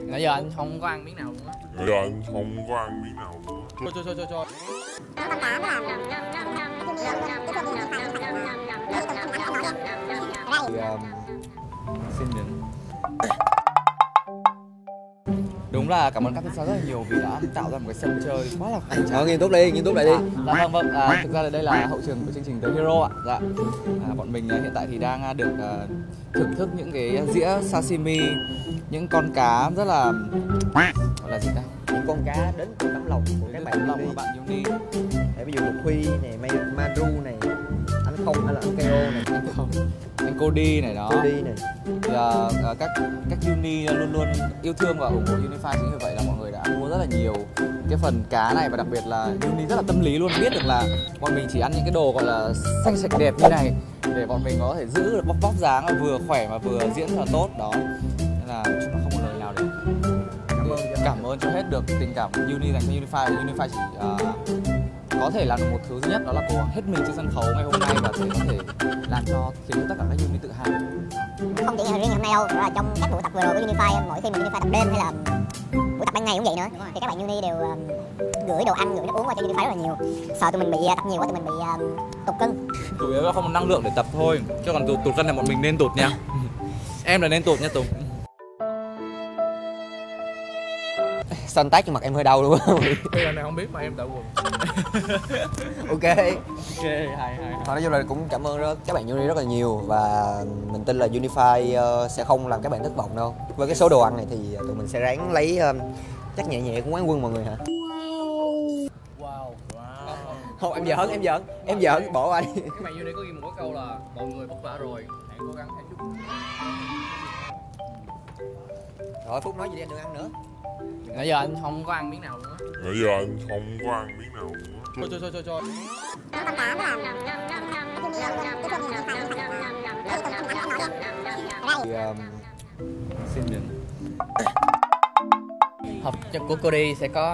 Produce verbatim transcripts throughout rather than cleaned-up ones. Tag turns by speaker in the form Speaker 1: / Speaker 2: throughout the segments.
Speaker 1: Nãy giờ anh không có ăn miếng nào luôn á.
Speaker 2: Nãy giờ anh không có ăn miếng nào luôn á.
Speaker 1: Cho cho cho cho cho.
Speaker 3: Thì, um, xin đừng.
Speaker 1: Đúng là cảm ơn các Pixar rất là nhiều vì đã tạo ra một cái sân chơi quá là hoành tráng.
Speaker 3: Ờ, nghiêm túc đi, nghiêm túc lại đi.
Speaker 1: À, dạ vâng vâng, à, thực ra là đây là hậu trường của chương trình The Hero ạ. Dạ. À, bọn mình hiện tại thì đang được uh, thưởng thức những cái dĩa sashimi, những con cá rất là gọi là gì ta?
Speaker 3: Những con cá đến từ tấm lòng của các bạn
Speaker 1: lòng
Speaker 3: Uni.
Speaker 1: của bạn Uni.
Speaker 3: Để ví dụ Lục Huy này, May Maru này, anh Không hay là anh Keo này,
Speaker 1: Anh Không, anh Cody này đó.
Speaker 3: Cody này.
Speaker 1: Thì uh, các các Uni luôn luôn yêu thương và ủng hộ Unify, chính vì vậy là mọi người đã mua rất là nhiều cái phần cá này, và đặc biệt là Uni rất là tâm lý luôn, biết được là bọn mình chỉ ăn những cái đồ gọi là xanh sạch đẹp như này để bọn mình có thể giữ được vóc vóc dáng là vừa khỏe mà vừa diễn rất là tốt đó. Nên là chúng ta không có lời nào để cảm ơn, cảm ơn cho hết được tình cảm của Uni dành cho Unify. Unify chỉ uh, có thể làm được một thứ duy nhất, đó là cố gắng hết mình trên sân khấu ngày hôm nay và sẽ có thể làm cho khiến tất cả các Uni tự hào.
Speaker 4: Không chỉ riêng ngày hôm nay đâu, là trong các buổi tập vừa rồi của Unify, mỗi khi mà Unify tập đêm hay là buổi tập ban ngày cũng vậy nữa, thì các bạn Uni đều um, gửi đồ ăn, gửi nước uống qua cho Unify rất là nhiều. Sợ tụi mình bị uh, tập nhiều quá, tụi mình bị um, tụt cân.
Speaker 1: Chủ yếu là không có năng lượng để tập thôi, chứ còn tụt, tụt cân là bọn mình nên tụt nha. Em là nên tụt nha Tùng.
Speaker 3: Xanh tát cho mặt em hơi đau luôn á.
Speaker 1: Bây giờ này không biết mà em đã quần.
Speaker 3: Ok.
Speaker 1: Ok, hay hay.
Speaker 3: Nói chung là cũng cảm ơn rất, các bạn Uni rất là nhiều, và mình tin là Unify uh, sẽ không làm các bạn thất vọng đâu. Với cái số đồ ăn này thì tụi mình sẽ ráng lấy um, chắc nhẹ nhẹ của quán quân mọi người hả?
Speaker 1: Wow. Wow. Wow.
Speaker 3: Không, em giỡn, em giỡn, em giỡn, bỏ qua đi.
Speaker 1: Các bạn Uni có ghi một cái câu là mọi người vất vả rồi, hãy cố gắng hãy chút.
Speaker 3: Rồi Phúc nói gì đi, anh đừng ăn nữa.
Speaker 1: Nãy giờ anh không có ăn miếng nào luôn á.
Speaker 2: Nãy giờ anh không có ăn miếng nào luôn á.
Speaker 1: Cho cho cho cho cho.
Speaker 3: Thì, um,
Speaker 1: Xin đừng. Hộp cho của Cody sẽ có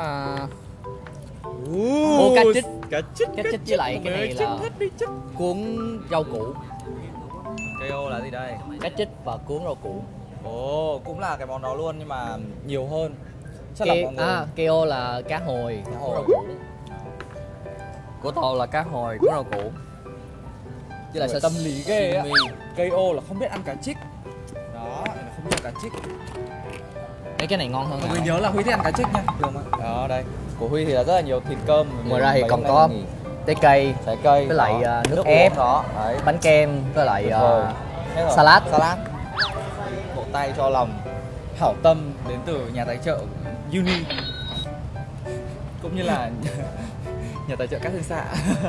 Speaker 1: uh... Ô, cá chích,
Speaker 3: cá chích,
Speaker 1: cá chích với lại cái này là cuốn rau củ.
Speaker 3: Keo là gì đây?
Speaker 1: Cá chích và cuốn rau củ.
Speaker 3: Ồ, cũng là cái món đó luôn nhưng mà nhiều hơn. Chắc là
Speaker 1: Ke,
Speaker 3: mọi người...
Speaker 1: à, keo là cá hồi,
Speaker 3: Cá
Speaker 1: cuốn
Speaker 3: hồi.
Speaker 1: rau củ. Của Tàu là cá hồi, cuốn rau củ.
Speaker 3: Chứ là tâm lý ghê á.
Speaker 1: Keo là không biết ăn cá chích. Đó, là không biết ăn cá chích. Đấy, cái này ngon hơn.
Speaker 3: Mọi người nhớ là Huy thích ăn cá chích nha. Được không? Đó đây. Của Huy thì là rất là nhiều thịt cơm.
Speaker 1: Ngoài ra thì còn có trái cây,
Speaker 3: trái cây
Speaker 1: với lại
Speaker 3: đó.
Speaker 1: uh, nước,
Speaker 3: nước
Speaker 1: ép,
Speaker 3: đó. Đấy.
Speaker 1: bánh kem, với lại uh, salad.
Speaker 3: Salad. Vỗ tay cho lòng hảo tâm đến từ nhà tài trợ Uni, cũng như là nhà tài trợ các thiên xạ.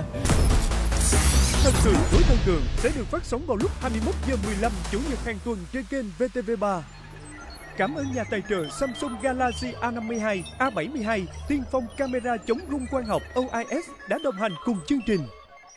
Speaker 5: Thật sự đối tăng cường sẽ được phát sóng vào lúc hai mươi mốt giờ mười lăm chủ nhật hàng tuần trên kênh vê tê vê ba. Cảm ơn nhà tài trợ Samsung Galaxy A năm mươi hai, A bảy mươi hai, tiên phong camera chống rung quang học O I S đã đồng hành cùng chương trình.